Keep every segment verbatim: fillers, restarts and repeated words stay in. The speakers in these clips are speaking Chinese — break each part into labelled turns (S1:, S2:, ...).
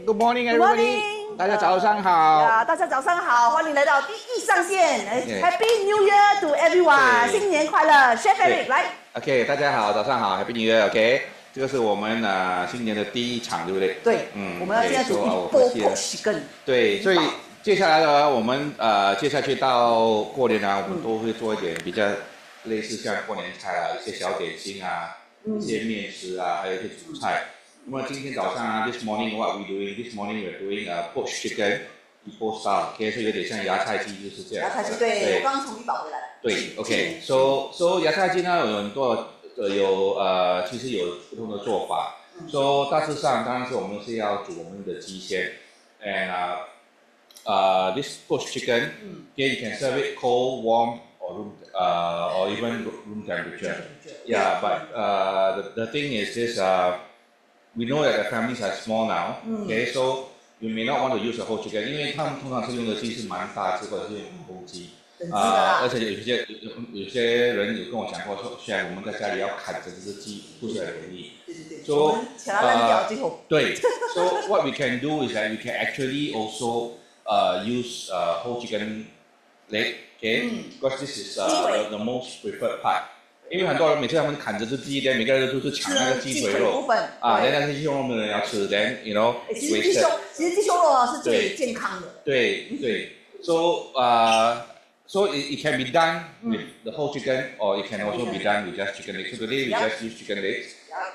S1: Good morning,
S2: Good
S1: everybody.
S2: morning.
S1: 大家早上好。
S2: 呀，大家早上好，欢迎来到第一上线。Happy New Year to everyone， 新年快乐 ，Chef Eric 来。
S1: OK， 大家好，早上好 ，Happy New Year。OK， 这个是我们呃新年的第一场，对不对？
S2: 对，嗯，我们要现在煮Ipoh Poached Chicken。
S1: 对，所以接下来呢，我们呃接下去到过年啊，我们都会做一点比较类似像过年菜啊，一些小点心啊，一些面食啊，还有一些主菜。那么今天早上啊 ，This morning what we doing? This morning we're doing a poached chicken, Ipoh style. OK， 所以有点像芽菜鸡，就是这样。
S2: 芽菜鸡对，我刚刚从怡保回来。
S1: 对 ，OK。So so 芽菜鸡呢有很多呃有呃其实有不同的做法。So 大致上当然是我们是要煮我们的鸡先 ，and 啊呃 this poached chicken, okay, you can serve it cold, warm, or room uh or even room temperature. Yeah, but uh the the thing is this uh. We know that the families are small now, okay, so you may not want to use the whole chicken， 因为他们通常是用的鸡是蛮大只或者是用公鸡，啊，而且有些有有些人有跟我讲过说，虽然我们在家里要砍整只鸡不是很容易，
S2: 对对对，
S1: so
S2: 呃，
S1: 对 ，so what we can do is that we can actually also uh use uh whole chicken leg, okay, because this is uh the, the most preferred part. 因为很多人每次他们砍着只鸡蛋，每个人都是抢那个鸡腿肉啊，但是鸡胸肉没有人要吃 ，then you know，
S2: 其实鸡胸其实鸡胸肉是最健康的。对
S1: 对 ，so 呃、uh, ，so it, it can be done with the whole chicken, or it can also be done with just chicken legs. So today we just use chicken legs,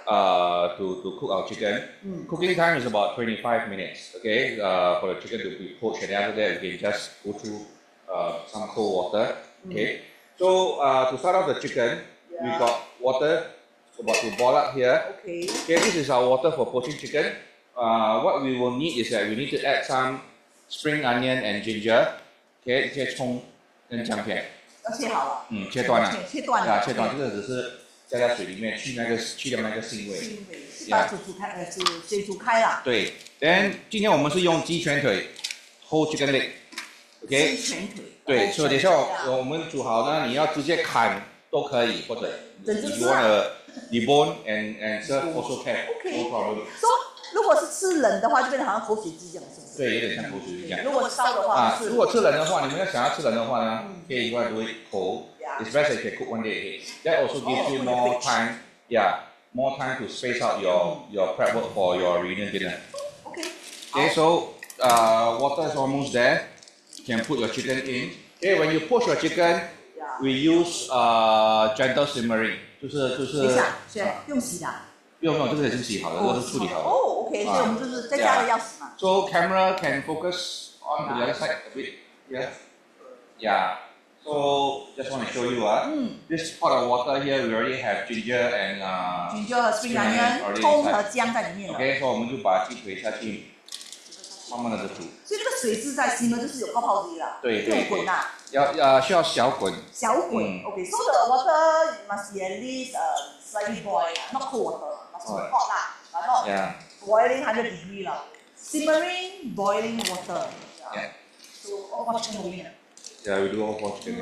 S1: uh, to to cook our chicken. Cooking time is about twenty-five minutes, okay, uh, for the chicken to be poached, and after that we can just go through uh some cold water, okay. So uh, to start off the chicken. We got water about to boil up here. Okay. Okay, this is our water for poaching chicken. Uh, what we will need is that we need to add some spring onion and ginger. Okay, 切葱跟姜片。
S2: 要切好了。
S1: 嗯，切断了。
S2: 切断了。
S1: 啊，切断，这个只是加在水里面去那个去掉那个腥味。
S2: 腥味。把煮煮开，呃，煮水煮开了。
S1: 对。Then 今天我们是用鸡全腿 ，whole chicken leg。OK。
S2: 鸡全腿。
S1: 对，所以等一下我们煮好呢，你要直接砍。都可以，或者 if you want a debone and and serve also can, no problem.
S2: So 如果是吃冷的话，就变得好像口水鸡这样，是不是？
S1: 对，有点像口水鸡一样。
S2: 如果烧的话，
S1: 啊，如果吃冷的话，你们要想要吃冷的话呢，可以 you want to do it cold. It's best if you cook one day ahead. That also gives you more time, yeah, more time to space out your your prep work for your reunion dinner.
S2: Okay.
S1: Okay, so uh, water is almost there. You can put your chicken in. Okay, when you poach your chicken. We use uh gentle simmering， 就是就是。
S2: 等一下，不用洗的。
S1: 不用不用，这个已经洗好了，这个是处理好了。
S2: 哦 ，OK， 所以我们就是在家里要洗嘛。
S1: So camera can focus on the other side a bit, yeah, yeah. So just want to show you 啊 ，this pot of water here we already have ginger and uh
S2: ginger 和 spring onion， 葱和姜在里面了。
S1: OK， 所以我们就把鸡腿下去，慢慢的煮。
S2: 所以这个水是在吸呢，就是有泡泡的啦。
S1: 对对。
S2: 滚呐。
S1: 要呃需要小滚。
S2: 小滚 ，OK。So the water must be at least uh slightly boil, not cold water, must be hot 啦，然后 boiling hundred degree 啦 ，simmering boiling water.
S1: Yeah.
S2: So all for chicken wing.
S1: Yeah, we do all for chicken.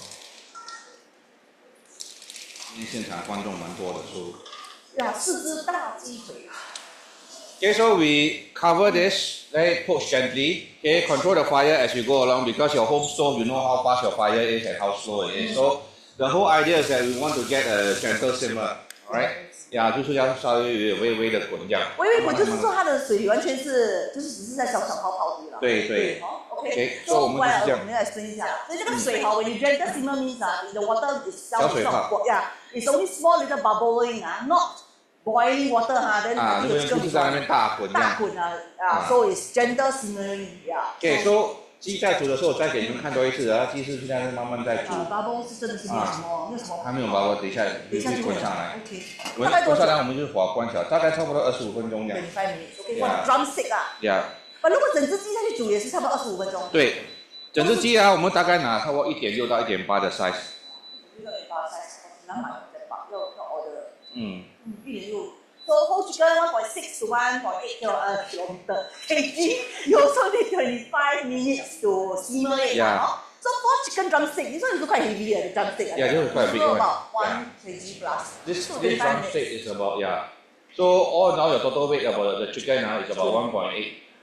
S1: 因为现场观众蛮多的，所以。
S2: 呀，四只大鸡腿。
S1: Okay, so we cover this, right? Poach gently. Okay, control the fire as you go along because your home stove, you know how fast your fire is and how slow it is. So the whole idea is that we want to get a gentle simmer, alright? 呀，就是要稍微微微的滚这样。
S2: 微微滚就是说它的水完全是，就是只是在小小泡泡而已了。
S1: 对对。
S2: OK， 所以我们就是这样。我们来分一下，所以这个水哈，when you gentle simmer means 啊，你的 water is 小水泡，yeah, it's only small little bubbling 啊 ，not boiling water 哈，但
S1: 啊，那边不是在那边大滚
S2: 大滚啊啊 ，so it's gentle simmering 呀。
S1: 对，说鸡在煮的时候，我再给你们看多一次，然后鸡是现在慢慢在煮。
S2: 啊 ，bubble 是真的是没有什么，没有什么。
S1: 还没有 bubble， 等一下
S2: 等一下就
S1: 滚上来。
S2: OK。
S1: 滚滚上来，我们就火关小，大概差不多二十五分钟这样。
S2: twenty-five minutes OK， 哇 ，drumstick 啊。
S1: Yeah。
S2: 啊，如果整只鸡下去煮也是差不多二十五分钟。
S1: 对，整只鸡啊，我们大概拿差不多一点六到一点八的 size。
S2: 一点八 size， 我只能买一点八，要要 order。
S1: 嗯。
S2: 嗯，一点六。So whole chicken one point six to one point eight kilo uh kilometer kg. You also need twenty-five minutes to simmer it.
S1: Yeah.
S2: So for chicken drumstick, this one is quite heavy, the drumstick.
S1: Yeah, this is quite a big one.
S2: About one kg plus.
S1: This this drumstick is about yeah. So all now your total weight about the chicken now is about one point eight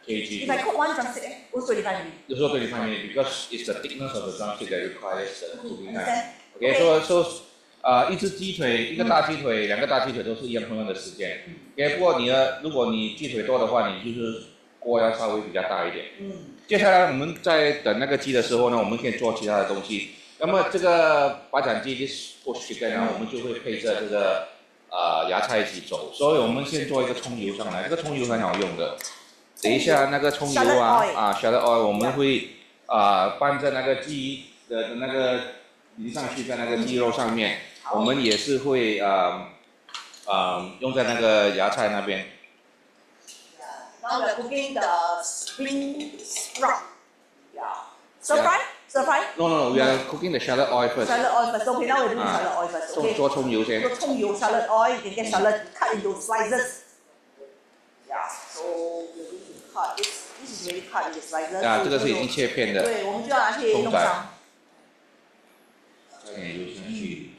S1: kg.
S2: If I cook one drumstick, eh, also twenty-five minutes.
S1: Also twenty-five minutes because it's the thickness of the drumstick that requires the cooking time.
S2: Understand?
S1: Okay, so so 呃，一只鸡腿，一个大鸡腿，两个大鸡腿都是一样同样的时间。OK， 不过你的，如果你鸡腿多的话，你就是锅要稍微比较大一点。嗯。接下来我们在等那个鸡的时候呢，我们可以做其他的东西。那么这个白斩鸡 this poached chicken 呢，我们就会配着这个呃芽菜一起走。所以我们先做一个葱油上来，这个葱油很好用的。等一下那个葱油啊啊 shallot oil 我们会啊拌在那个鸡的那个淋上去在那个鸡肉上面。 我们也是会呃呃用在那个芽菜那边。
S2: Now we're cooking the spring sprout. Yeah. Stir fry? Stir fry?
S1: No, no, no. We are cooking the shallot oil first.
S2: Shallot oil first. Okay, now we're doing shallot oil first. Okay.
S1: 做葱油先。
S2: 做葱油 shallot oil. You can get shallot cut into slices. Yeah. So we're going to cut this. This is really cut into slices.
S1: 啊，这个是已经切片的。
S2: 对，我们就要拿去弄伤。
S1: 加点油下去。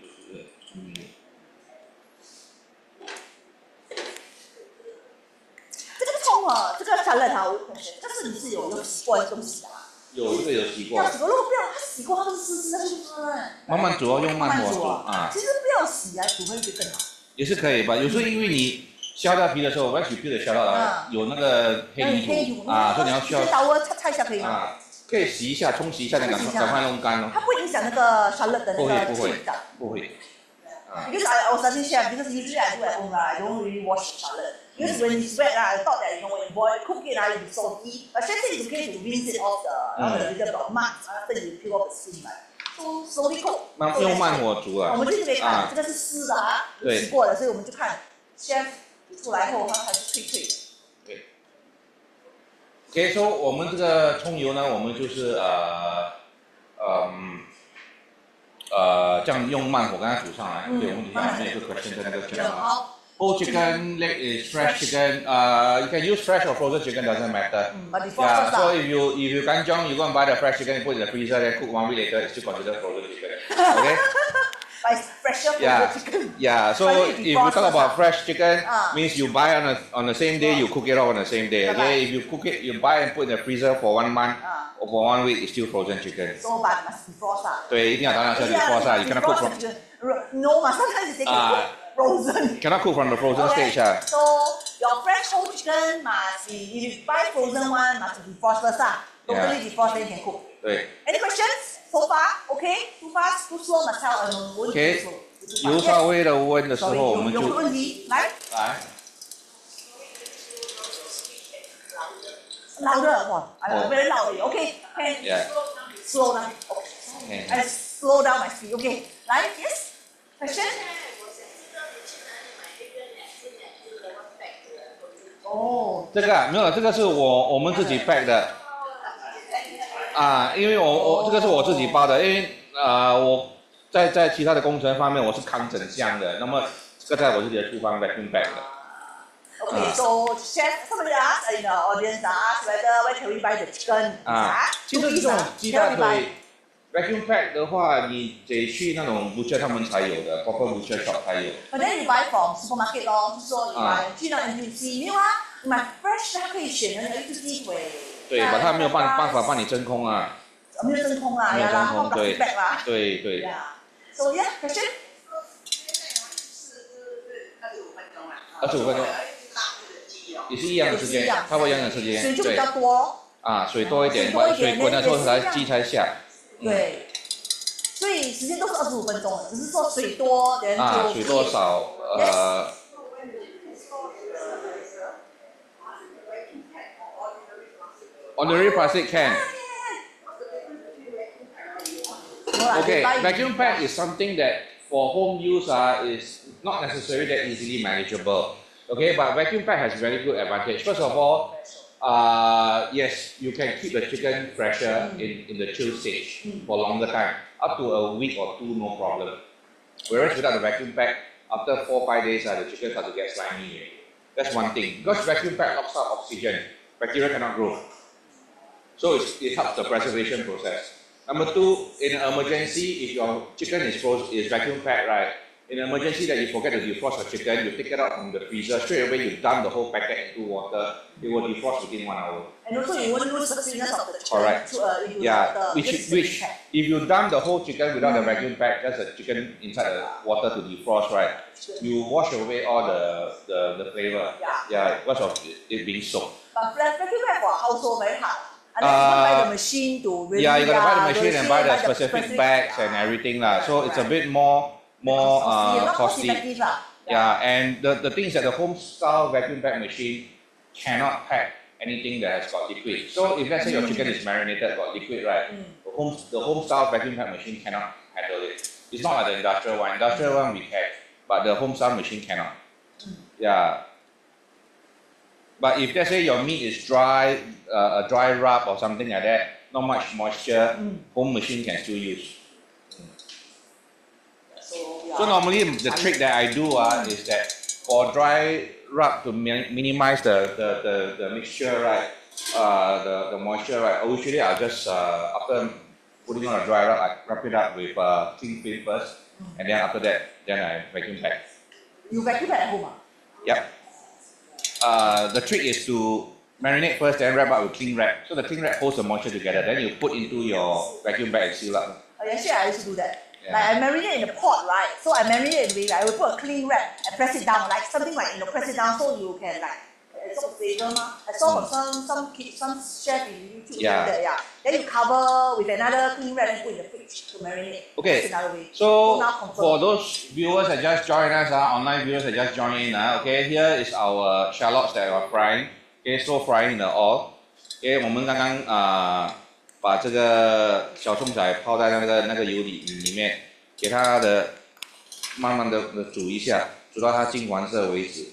S2: 这个葱啊，这个 shallot 啊，我这是你是有有洗过的东西的啊？
S1: 有这个有洗过。
S2: 要洗过，如果不要，它洗过它都是湿湿的，是不是？
S1: 慢慢煮，用慢火煮
S2: 啊。其实不要洗啊，煮会就更好。也
S1: 是可以吧？有时候因为你削掉皮的时候，外皮皮的削到了，有那个黑泥土啊，所以你要需要。
S2: 刀我擦擦一下可以吗？
S1: 可以洗一下，冲洗一下，再赶赶快弄干哦。
S2: 它不会影响那个 shallot 的那个
S1: 质
S2: 感。
S1: 不会。
S2: Because I was studying chef, because usually I do at home, right? I don't really wash shallot. Because when it's wet, I thought that you know when you boil, cook it, it will be salty. But chef said it's okay to rinse it off the, off the little bit of mud after you peel off the skin, right? So slowly cook.
S1: 用慢火煮啊。
S2: 我们就可以看，这个是湿的啊，洗过的，所以我们就看 chef 煮出来后它还是脆脆的。
S1: 对。OK， 说我们这个葱油呢，我们就是呃嗯。 呃，这样用慢火刚才煮上来，对，我们底下还有一个 question 在那个讲啊。Whole chicken leg is fresh chicken. Uh, you can use fresh or frozen chicken, doesn't matter. Yeah. So if you if you kanjong, you go and buy the fresh chicken, you put it in the freezer, then cook one week later, it's still considered frozen chicken. Okay.
S2: But it's fresher frozen
S1: yeah.
S2: chicken.
S1: Yeah. So if you talk about fresh chicken, means you buy on a on the same day, you cook it all on the same day. Okay. If you cook it, you buy and put in the freezer for one month. Or for one week, it's still frozen chicken.
S2: So, but must be frozen.
S1: 对，一定要当然是 defrost 啊 ，you cannot cook from.
S2: No, but sometimes they can cook frozen.
S1: You cannot cook from the frozen stage 啊。
S2: So your fresh whole chicken must be, if you buy frozen one, must be defrost first 啊 ，totally defrost then you can cook.
S1: 对。
S2: Any questions so far? Okay, too fast, too slow, must tell us.
S1: Okay. 油稍微的温的时候，我们就。
S2: 有问题，来。
S1: 来。
S2: Louder, wow, I'm very loud. Okay, okay.
S1: Yeah.
S2: Slow down. Okay. I slow down my speed. Okay. Like yes. Question. 哦。
S1: 这个没有，这个是我我们自己 pack 的。啊，因为我我这个是我自己包的，因为呃我在在其他的工程方面我是扛整箱的，那么这个在我自己的厨房 vacuum pack 的。
S2: Okay, so chef, somebody asked in the audience asked whether where can we buy the chicken?
S1: 啊，其实这种鸡大腿 vacuum pack 的话，你得去那种 butcher 他们才有的 ，proper butcher shop 才有。
S2: But then you buy from supermarket 咯，就是说你买去那 N T U C 没有啊？你买 fresh 它可以选的那个鸡腿。
S1: 对，把它没有办办法帮你真空啊。
S2: 没有真空啊，
S1: 没有真空，对，对对。
S2: So yeah, question.
S1: 二十五分钟。 也是一样的时间，差不多一样的时间，
S2: 水就比较多。
S1: 啊，水多一点，水滚的时候才鸡才下。
S2: 对，所以时间都是二十五分钟，只是说水多，人就。
S1: 啊，水多少？呃。Ordinary plastic can. Okay, vacuum pack is something that for home use uh, is not necessarily that easily manageable. Okay, but vacuum pack has very good advantage. First of all, uh, yes, you can keep the chicken fresher in, in the chill stage for longer time, up to a week or two, no problem. Whereas without the vacuum pack, after four five days, uh, the chicken starts to get slimy. That's one thing. Because vacuum pack locks out oxygen, bacteria cannot grow. So it's, it helps the preservation process. Number two, in an emergency, if your chicken is frozen, is vacuum packed, right? in an emergency that you forget to defrost the chicken, you take it out from the freezer, straight away you dump the whole packet into water, it will defrost within one hour.
S2: And also you won't lose the sweetness of the chicken.
S1: Correct.
S2: To, uh, into
S1: Yeah,
S2: the,
S1: which, which if you dump the whole chicken without the vacuum pack, just the chicken inside the water to defrost, right? You wash away all the, the, the flavor.
S2: Yeah.
S1: Yeah, because of it being soaked.
S2: But vacuum pack for household very hard. And
S1: Uh,
S2: then you buy the machine to really,
S1: yeah, you gotta buy the
S2: uh,
S1: machine and buy the specific,
S2: specific
S1: bags and everything lah. So it's a bit more more uh, costly.
S2: Yeah.
S1: Yeah, and the, the thing is that the home style vacuum pack machine cannot pack anything that has got liquid. So if let's say your chicken is marinated, got liquid, right?
S2: Mm.
S1: The home the home style vacuum pack machine cannot handle it. It's not like the industrial one. Industrial one we can, but the home style machine cannot.
S2: Mm.
S1: Yeah. But if let's say your meat is dry, uh, a dry rub or something like that, not much moisture,
S2: Mm.
S1: home machine can still use.
S2: So, yeah.
S1: So normally the trick that I do uh, is that for dry rub to mi minimize the, the, the, the mixture, right, uh, the, the moisture, right, usually I'll just, uh, after putting on a dry rub, I wrap it up with uh, cling film first, and then after that, then I vacuum pack.
S2: You vacuum pack at home?
S1: Yep. Uh, the trick is to marinate first, then wrap up with cling wrap. So the cling wrap holds the moisture together, then you put into your vacuum bag and seal up.
S2: Oh, actually, I used to do that.
S1: Yeah.
S2: Like I marinate in the pot, right? So I marinate with, I will put a cling wrap and press it down, like something like, you know, press it down so you can like, it's so flavor ma. I saw from some some kid, some chef in YouTube
S1: Yeah.
S2: that, yeah. Then you cover with another cling wrap and put in the fridge to marinate.
S1: Okay,
S2: That's another way.
S1: so
S2: now confirm.
S1: for those viewers that just joined us, uh, online viewers that just joined in, uh, okay, here is our shallots that are frying, okay, slow frying in the oil. Okay, 我们刚刚啊、呃、把这个小葱仔泡在那个那个油里里面，给它的慢慢的的煮一下，煮到它金黄色为止。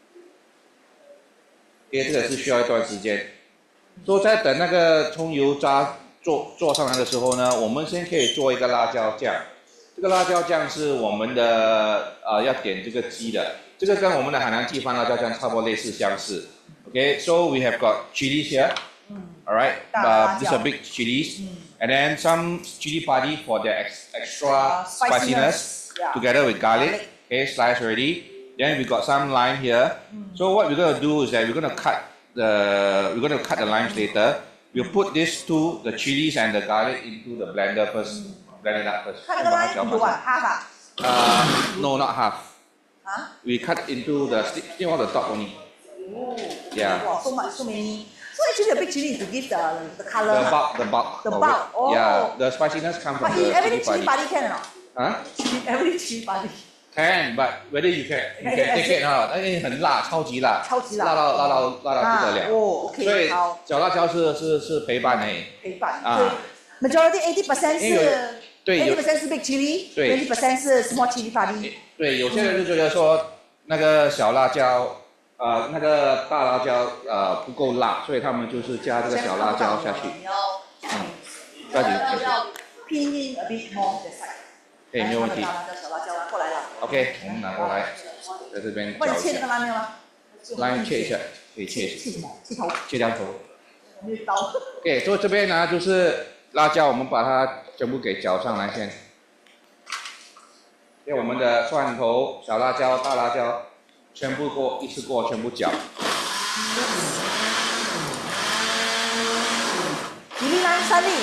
S1: 因为这个是需要一段时间。所以在等那个葱油渣做做上来的时候呢，我们先可以做一个辣椒酱。这个辣椒酱是我们的呃要点这个鸡的，这个跟我们的海南鸡饭辣椒酱差不多类似相似。Okay, so we have got chilies here. All right, uh, these are big chilies, and then some chili padi for the ex extra
S2: Uh, spiciness,
S1: spiciness,
S2: yeah.
S1: together with garlic.
S2: Garlic.
S1: Okay, sliced already. Then we got some lime here. So what we're gonna do is that we're gonna cut the we're gonna cut the limes later. We'll put these two, the chilies and the garlic, into the blender first. Blend it up first.
S2: 看那个 line 有啊，half 啊？
S1: Uh, no, not half.
S2: 啊？
S1: We cut into the stick, still on the top only.
S2: Oh.
S1: Yeah.
S2: Wow, so much, so many. So actually, the big chili is to give the the color.
S1: The bulk, the bulk.
S2: The
S1: of
S2: bulk,
S1: it.
S2: oh.
S1: Yeah, the spiciness comes
S2: But
S1: from
S2: in
S1: the
S2: every
S1: chili
S2: chili
S1: padi.
S2: padi can or not?
S1: Huh?
S2: In every chili padi.
S1: Can, but whether you can, you can take it or not. 因为很辣，超级辣，
S2: 超级辣
S1: 辣到辣到辣到不得了。
S2: 哦，OK，
S1: 所以
S2: 好。
S1: 小辣椒是是是陪伴而已。
S2: 陪伴。
S1: 啊
S2: 所以 majority eighty percent
S1: 因为有
S2: 是
S1: 对有
S2: eighty percent 是 big chili，
S1: 对
S2: twenty percent 是 small chili padi。
S1: 对，有些人就觉得说那个小辣椒，呃，那个大辣椒呃不够辣，所以他们就是加这个小辣椒下去。
S2: 你要
S1: 嗯，加紧
S2: 要要拼音 a bit more 的 side。
S1: 可以没有问题。
S2: 大辣椒小辣椒啊，过来了。
S1: OK， 我们拿过来，在这边
S2: 帮你切
S1: 搅一下。
S2: 这个拉面吗？
S1: 拉面切一下，可以切一下，
S2: 切什么？切头。
S1: 切两头。
S2: 没有刀。
S1: OK，所以这边呢就是辣椒，我们把它全部给搅上来先。给我们的蒜头、小辣椒、大辣椒，全部过一次过，全部搅。
S2: 几粒呢？三粒。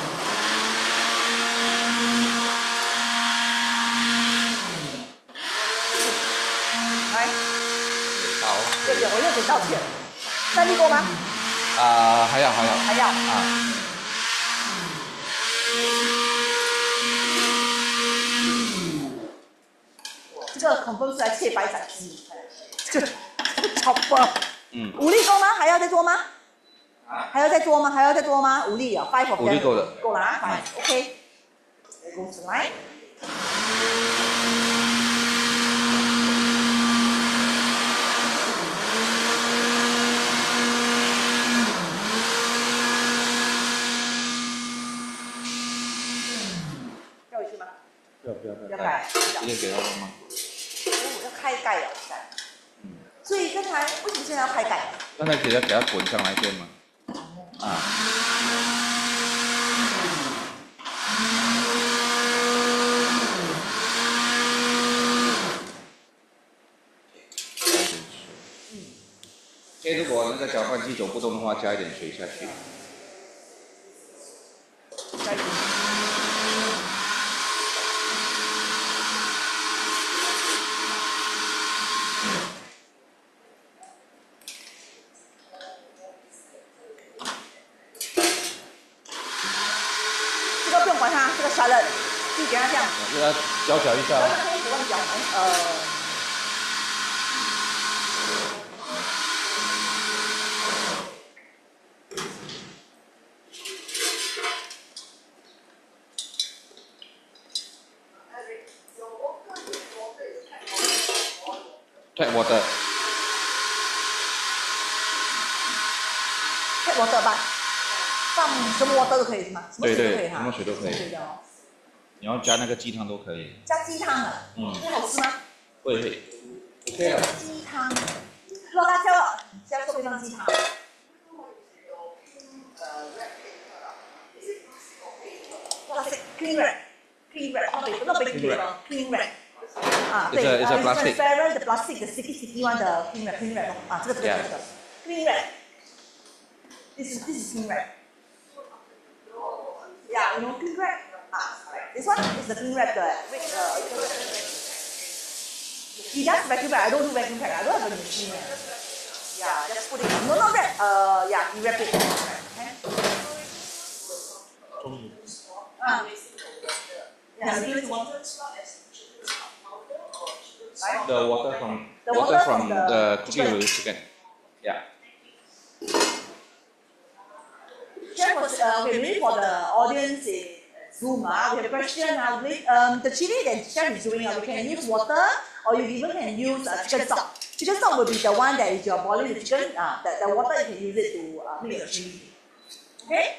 S2: 来，
S1: 好。
S2: 对对，我又得道歉。三粒够吗？
S1: 啊、还要还要。
S2: 还要。
S1: 啊。
S2: 这个恐风是来切白斩鸡，这个这个超棒。
S1: 嗯。
S2: 五粒够吗？还要再多吗？还要再多吗？还要再多吗？五粒啊 ，five of them。
S1: 五粒够了。
S2: 够了啊 ，fine，OK。There goes the line。要回去吗？
S1: 不要不要不
S2: 要盖，
S1: 直接给他们吗？
S2: 哦，要开盖哦，盖。嗯。所以刚才为什么现在要开盖？
S1: 刚才给他给他滚上来先嘛。啊。 个搅拌机走不动的话，加一点水下去。
S2: 加一点。这个不用管它，这个沙律就给它这样。
S1: 给它搅搅一下。
S2: 可以不用搅，呃。
S1: Tap water。
S2: Tap water 吧，放什么 water 都可以是吗？什么水都可以哈。
S1: 什么水都可以。你要加那个鸡汤都可以。
S2: 加鸡汤啊？嗯。这好吃吗？
S1: 会会。OK 了。
S2: 鸡汤，老辣椒，现在做配上鸡汤。Plastic clean wrap, clean wrap, not big, not big clean, clean wrap. 啊，对，呃 ，transparent 的 plastic 的 sticky sticky one 的 clean wrap, clean wrap 啊，这个这个这个 clean wrap. This is this is clean wrap. Yeah, you know clean wrap. 啊 ，this one is the clean wrap 的，呃，你 just vacuum wrap, I don't do vacuum wrap, I don't have a machine. Yeah, just put it. No, not wrap. 呃 ，yeah, you wrap it. Okay. 啊。Yeah, this one.
S1: The water from the water from the cooking chicken. Yeah.
S2: Chef was uh, okay, maybe for the audience in Zoom, uh, we have a question now. Um, the chili that chef is doing, uh, we can use water, or you even can use uh, chicken stock. Chicken stock will be the one that is you're boiling the chicken. Uh, the, the water you can use it to uh, make the chili. Okay.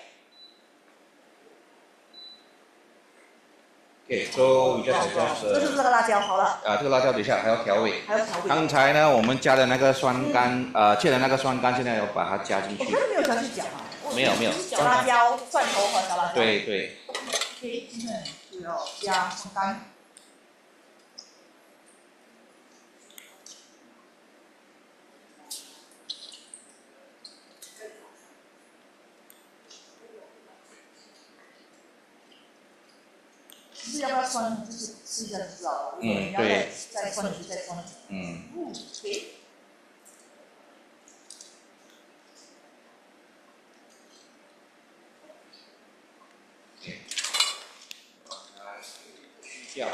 S1: Okay, so we just adjust.
S2: 这就是这个辣椒，好了。
S1: 啊，这个辣椒等一下还要调味。
S2: 还要调味。
S1: 刚才呢，我们加的那个酸干，呃，切的那个酸干，现在要把它加进去。
S2: 我看没有调去搅啊。
S1: 没有没有。
S2: 小辣椒、蒜头和小辣椒。
S1: 对对。
S2: 对，对哦，加酸干。是要不要酸？就是吃一下就知道了。
S1: 嗯，对。
S2: 再酸就再酸。
S1: 嗯。
S2: 嗯，可以。
S1: 掉。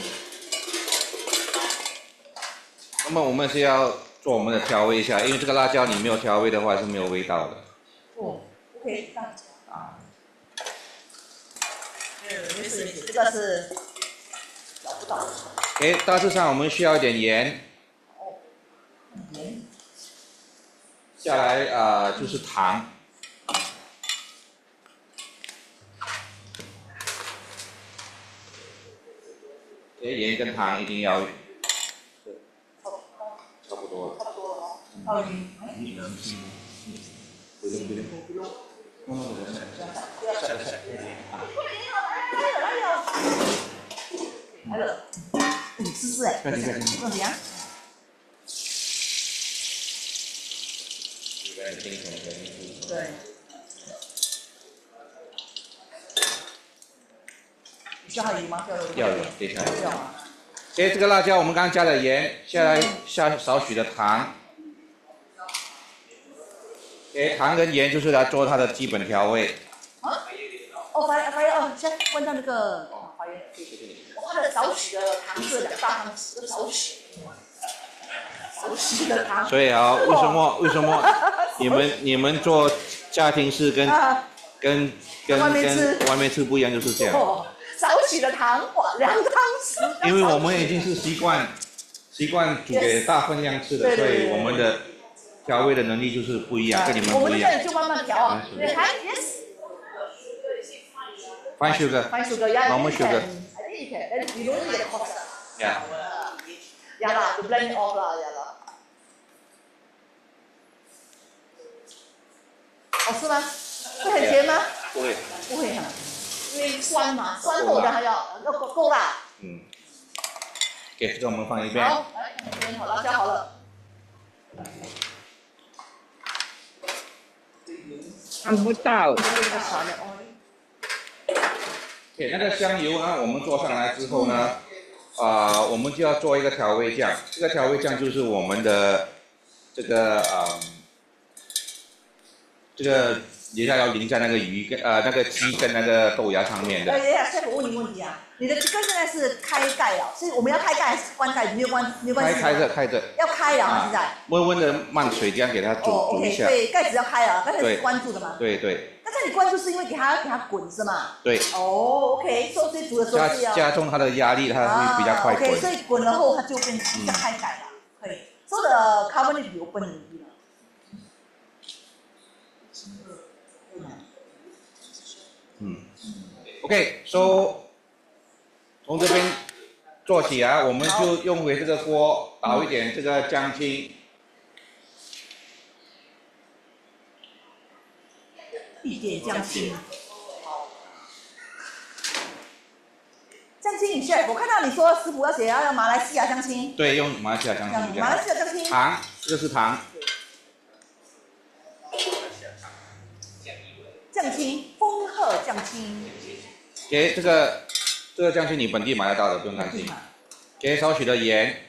S1: 那么我们是要做我们的调味一下，因为这个辣椒你没有调味的话是没有味道的。
S2: 哦 ，OK， 这样子啊。嗯，没事没事，这个是找不到。
S1: 哎，大致上我们需要一点盐。
S2: 哦，盐。
S1: 下来啊、呃、就是糖。哎，盐跟糖一定要。差不多。
S2: 差不多了哦。哦，嗯。
S1: 不用不用不用。嗯，
S2: 不要晒晒。来了，你试试哎，怎么样？对。你需要还有吗？
S1: 要有，等一下。
S2: 要啊。
S1: 哎，这个辣椒我们刚刚加了盐，下来下少许的糖。哎，糖跟盐就是来做它的基本调味。
S2: 啊？哦，发发哦，先关掉那个花园。我看了少许的糖是两大汤匙，少许。少许的糖。
S1: 所以啊，为什么为什么你们你们做家庭式跟跟跟跟外面吃不一样，就是这样。
S2: 少许的糖，哇，两个汤匙。
S1: 因为我们已经是习惯习惯煮给大分量吃的，所以我们的调味的能力就是不一样，跟你们不一样。
S2: 我们就慢慢调啊。对 ，yes。
S1: Fine sugar.
S2: Fine sugar, yeah.
S1: Normal sugar.
S2: I think you can. Then you don't need the cost.
S1: Yeah.
S2: Yeah lah, to blend it off lah, yeah lah. 好吃吗？会很甜吗？
S1: 不会。
S2: 不会哈，因为酸嘛，酸后的还要要够够辣。
S1: 嗯。给这个我们放一边。
S2: 好，来，这边好辣椒好了。
S3: 看不到。
S1: 对，那个香油呢，我们做上来之后呢，啊、呃，我们就要做一个调味酱。这个调味酱就是我们的这个呃，这个接下来要淋在那个鱼跟呃那个鸡跟那个豆芽上面的。
S2: 哎呀，师傅，我问你个问题啊，你的这个现在是开盖啊？是我们要开盖还是关盖？没有关，没有关系。
S1: 开开着开着。
S2: 要开啊，现在。
S1: 温温的慢水这样给它煮、
S2: 哦、
S1: 煮一下。
S2: 对，盖子要开啊，刚才是关住的嘛。
S1: 对对。
S2: 刚才你关住是因为给它给它滚是吗？
S1: 对。
S2: 哦 ，OK， 所以煮的时候是要
S1: 加加重它的压力，它会比较快滚。
S2: 啊、OK， 所以滚了后它就变成要开盖了，可以。So the carbonate you open it.
S1: Hmm. OK, so 从这边做起啊，我们就用回这个锅，倒一点这个姜青，
S2: 一点姜青。姜青，你选，我看到你说师傅要写要用马来西亚姜青。
S1: 对，用马来西亚姜青。
S2: 马来西亚姜青。
S1: 糖，这个是糖。
S2: 酱青，丰鹤酱青。
S1: 给这个这个酱青你本地买得到的，不用担心。给少许的盐，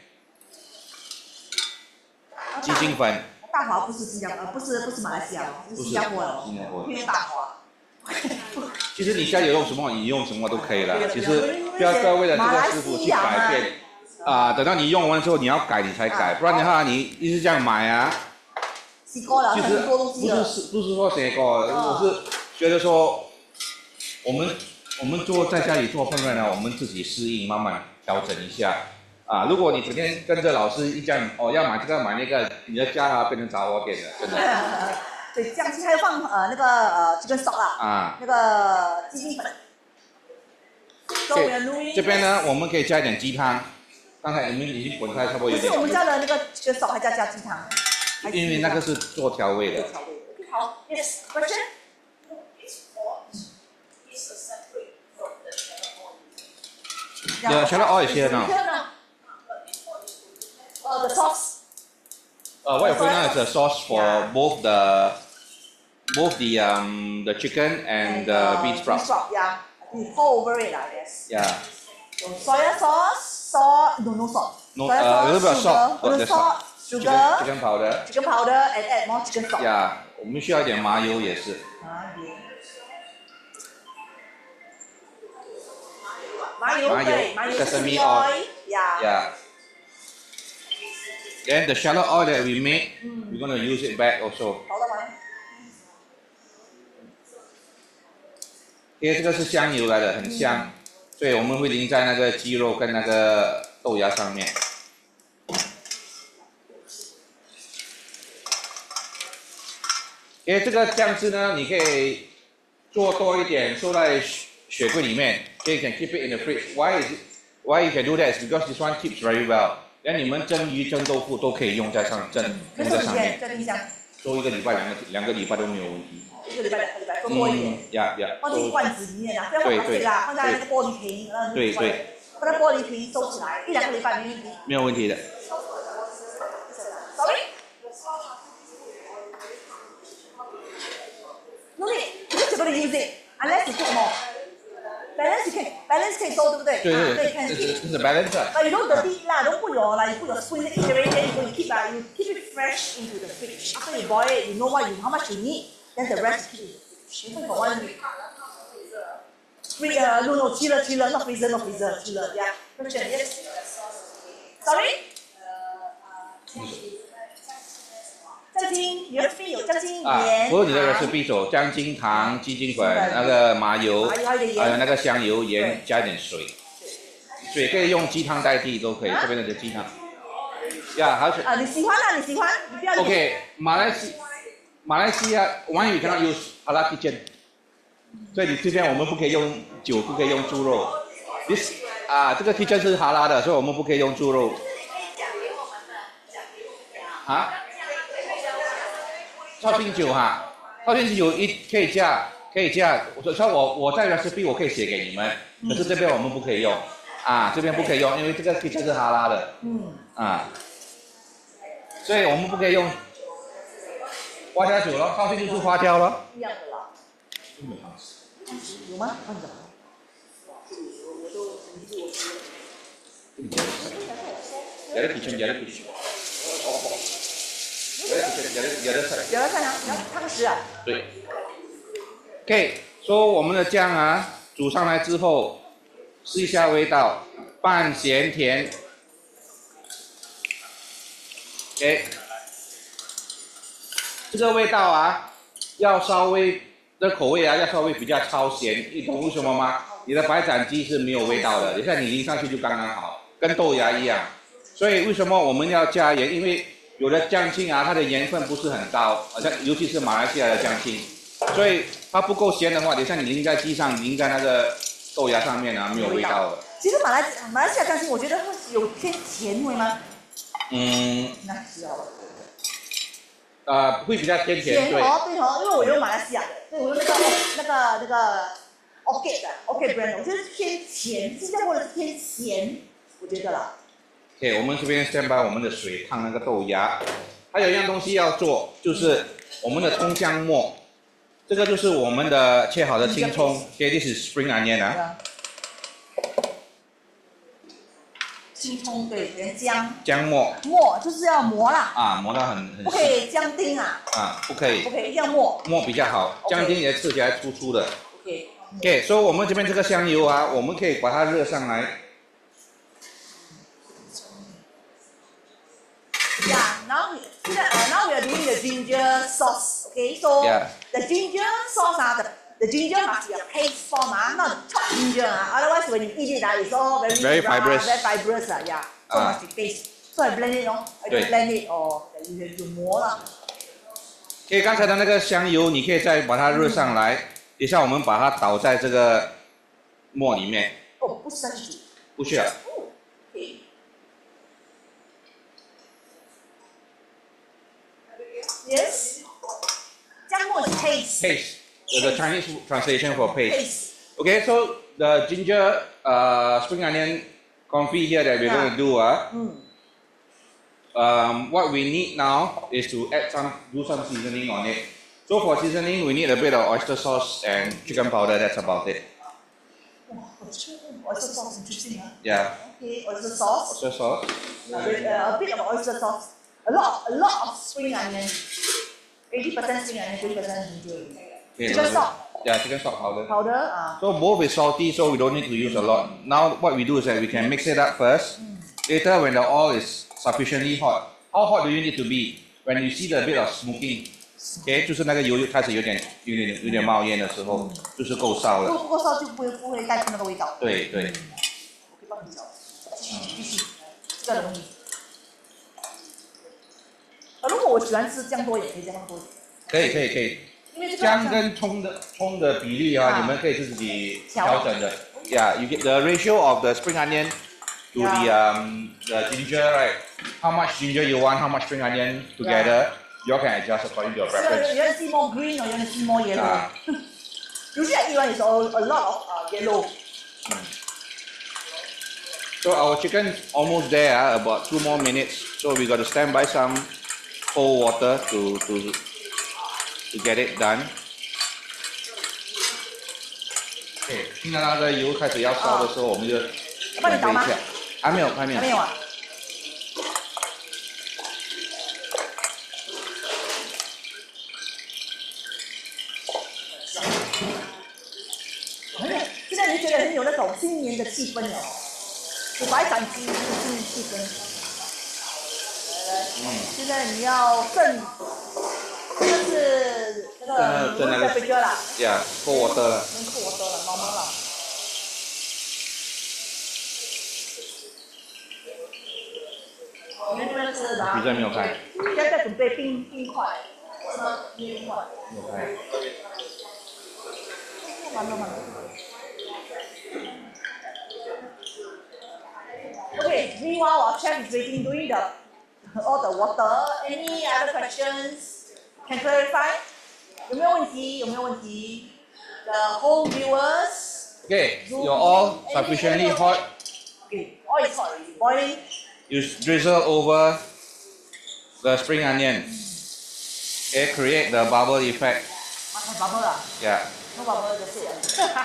S1: 鸡精粉。
S2: 大华不是新加坡，呃，不是不是马来西亚，是新加坡哦。
S1: 新加坡。
S2: 因为大华。
S1: 其实你家里用什么，你用什么都可以了。其实不要不要为了这个师傅去改变啊，等到你用完之后你要改你才改，不然的话你一直这样买啊。
S2: 洗过了，很多东西了。
S1: 不是不是说洗过，我是觉得说，我们我们做在家里做烹饪呢，我们自己适应，慢慢调整一下。啊，如果你整天跟着老师一这样，哦要买这个买那个，你的家啊变成杂货店了，真的。
S2: 对，酱青还要放呃那个呃这个 salt 啊，啊那个鸡精粉。
S1: 对，这边呢我们可以加一点鸡汤，刚才你们已经滚开差不多有点。
S2: 可是我们加的那个这个 salt 还加加鸡汤。
S1: 因为那个是做调味的。
S2: 好 ，Yes, question.
S1: The shallot oil is here now.
S2: Uh, the sauce.
S1: Uh, what you're putting on is the sauce for yeah. both the both the um the chicken and, and the uh, bean sprout.
S2: sprout. Yeah, you pour over it, I guess.
S1: Yeah.
S2: So soya sauce, salt, no no salt.
S1: No,
S2: soya
S1: uh,
S2: sauce,
S1: a little bit of salt.
S2: sugar, salt, sugar,
S1: chicken, chicken powder.
S2: Chicken powder and add more chicken salt.
S1: Yeah, 我们需要一点麻油也是。
S2: 麻油。麻油，
S1: 麻油，
S2: 麻油
S1: sesame oil.
S2: Yeah.
S1: Yeah. Then the shallot oil that we made, mm. we're gonna use it back also. 因为这个是香油来的，很香，嗯、所以我们会淋在那个鸡肉跟那个豆芽上面。因为这个酱汁呢，你可以做多一点，收在雪柜里面。So you can keep it in the fridge. Why is it? Why you can do that? Is because this one keeps very well. 连你们蒸鱼、蒸豆腐都可以用在上蒸，用在上面。做一个礼拜、两个两个礼拜都没有问题。
S2: 一个礼拜、两个礼拜，做多一点。
S1: 呀呀。
S2: 放进罐子里面啊，不要放水啦，放在那个玻璃瓶，然后
S1: 对对。
S2: 放在玻璃瓶收起来，一两个礼拜没问题。
S1: 没有问题的。
S2: Sorry? No need. You're going to use it unless you put more. Balance 可以 balance 可以收，对不对？
S1: 对对
S2: 对，
S1: 这是这是 balance。
S2: But you don't dirty 啦，don't put your like you put your spoon in the rain, then you go and keep lah. You keep it fresh into the fridge. After you boil it, you know what you how much you need. Then the rest keep it. You put for one week. Freezer, no no, chiller chiller, not freezer, not freezer, chiller. Yeah. Question yes. Sorry? 酱青，你的 recipe 有酱青盐。
S1: 不是你的 recipe 有姜精糖、鸡精粉、那个麻油，还有那个香油、盐，加一点水。水可以用鸡汤代替都可以，这边的鸡汤。呀，还是。
S2: 啊，你喜欢啊，你喜欢，你不要。
S1: OK， 马来西马来西亚 one you cannot use halal kitchen， 所以你这边我们不可以用酒，不可以用猪肉。This 啊，这个 kitchen 是哈拉的，所以我们不可以用猪肉。啊？绍兴酒哈，绍兴酒一可以加，可以加。我说我我在 recipe 我可以写给你们，可是这边我们不可以用，啊，这边不可以用，因为这个 kitchen 是哈拉的，嗯，啊，所以我们不可以用花雕酒咯，绍兴就是花雕咯。
S2: 一样的啦。有吗？看着。我都很自我说。
S1: 有的 kitchen， 有的 kitchen。有的 kitchen， 有的有的菜。
S2: 有的菜呢？汤匙啊。
S1: 对。OK， 说我们的酱啊，煮上来之后，试一下味道，半咸甜。OK。这个味道啊，要稍微这口味啊，要稍微比较超咸，你懂为什么吗？你的白斩鸡是没有味道的，等下你淋上去就刚刚好，跟豆芽一样。所以为什么我们要加盐？因为有的酱青啊，它的盐分不是很高，好像尤其是马来西亚的酱青，所以它不够咸的话，等下你淋在鸡上，淋在那个豆芽上面啊，没有味道的。
S2: 其实马来马来西亚酱青，我觉得会有偏甜味吗？
S1: 嗯。
S2: 那是好了。
S1: 呃，会比较偏甜，对。
S2: 哦，对哦，因为我用马来西亚的，对，我用那个那个那个 Orchid 的 Orchid brand， 我觉得偏甜，新加坡的是偏咸，我觉得啦。
S1: OK， 我们这边先把我们的水烫那个豆芽，还有一样东西要做，就是我们的葱姜末，这个就是我们的切好的青葱 ，OK， this is spring onion 啊。
S2: 青葱对，连姜。
S1: 姜末。
S2: 末就是要磨啦。
S1: 啊，磨到很很细。
S2: 不可以姜丁啊。
S1: 啊，不可以。
S2: 不可以，一定要末。
S1: 末比较好，姜丁也吃起来粗粗的。
S2: OK。
S1: OK， 所以我们这边这个香油啊，我们可以把它热上来。
S2: Yeah, now we, uh, now we are doing the ginger sauce. Okay, so
S1: yeah.
S2: the ginger sauce ah, the, the ginger must be a paste form ah, not chopped ginger ah. Otherwise, when you eat it ah, it's all very
S1: very
S2: raw,
S1: fibrous.
S2: very fibrous ah. Yeah, so
S1: uh,
S2: must be paste. So I blend it on, I
S1: don't
S2: blend it or 有有磨了。
S1: OK， 刚才的那个香油，你可以再把它热上来。嗯、等一下我们把它倒在这个末里面。
S2: 哦，不是再去煮。
S1: 不需要。
S2: 哦 ，OK。Yes. 姜末 is paste.
S1: Paste. The Chinese translation for paste.
S2: Paste.
S1: Okay, so the ginger, uh, spring onion confit here that we're yeah. going to do, uh, mm. um, what we need now is to add some, do some seasoning on it. So for seasoning, we need a bit of oyster sauce and chicken powder. That's about it.
S2: Oyster sauce, interesting, huh?
S1: Yeah.
S2: Okay, oyster sauce.
S1: Oyster sauce.
S2: Uh, a bit of oyster sauce. A lot, a lot of spring onion. eighty percent spring onion, twenty percent ginger.
S1: Okay,
S2: chicken salt.
S1: Yeah, chicken salt powder.
S2: Powder. Uh.
S1: So both is salty, so we don't need to use a lot. Now what we do is that we can mix it up first. Mm. Later, when the oil is sufficiently hot, how hot do you need to be? When you see the bit of smoking, okay, 就是那个油开始有点有点有点冒烟的时候，嗯、就是够烧了。
S2: 不够烧就不会不会带出那个味道。
S1: 对对。
S2: 嗯、我可以帮你找。继续，这个容易。呃，如果我喜欢吃姜多一点，可以加放多一点。
S1: 可以可以可以。姜跟葱的葱的比例啊，啊你们可以自己调整的。Yeah, you get the ratio of the spring onion to yeah. the um the ginger, right? How much ginger you want? How much spring onion together? Yeah. You all can adjust according to your preference.
S2: So you want to see more green or you want to see more yellow? Uh, Usually I eat one is a, a lot of uh, yellow.
S1: So our chicken is almost there. Uh, about two more minutes. So we got to stand by some cold water to to to get it done. OK， 听到那个油开始要烧的时候，我们就
S2: 帮你倒吗？
S1: 还没有，还没有。
S2: 还没有啊。现在你觉得很有那种新年的气氛哦，有白斩鸡就是新年气氛。来来，嗯，现在你要正。这个是那个
S1: 蒸那个
S2: temperature 啦
S1: ，yeah， cold water 了，
S2: 能 cold water 了，normal 了。你们这边是哪？
S1: 比赛没有开。
S2: 现在在准备冰冰块，是吗？冰块。
S1: 没有开。
S2: 慢慢慢。Okay, meanwhile our chef is waiting doing the all the water. Any other questions? Can clarify? 有没有问题？有没有问题 ？The home viewers.
S1: Okay, you're all sufficiently hot.
S2: Okay, oil is hot already, boiling.
S1: You drizzle over the spring onion. It create the bubble effect.
S2: 马上 bubble 了。
S1: Yeah.
S2: No bubble 就是。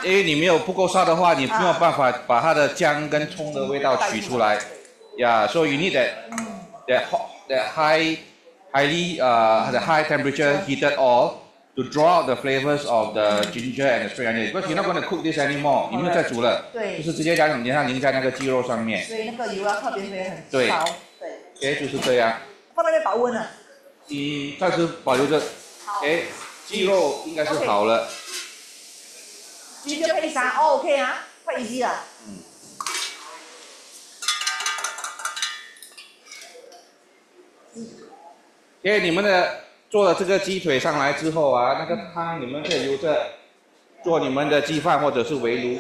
S1: 因为你没有不够烧的话，你没有办法把它的姜跟葱的味道取出来。Yeah, so you need that that hot, that high, highly uh the high temperature heated oil to draw out the flavors of the ginger and the spring onion. Because you're not going to cook this anymore. 你没有再煮了，
S2: 对，
S1: 就是直接将淋上淋在那个鸡肉上面。
S2: 所以那个油要特别特别很
S1: 对
S2: 烧。对。
S1: 哎，就是这样。
S2: 放那边保温了。
S1: 嗯，暂时保留着。哎，鸡肉应该是好了。
S2: ginger 配啥 ？OK 啊，快 easy 了。
S1: 嗯。哎，你们的做了这个鸡腿上来之后啊，那个汤你们可以留着做你们的鸡饭或者是围炉。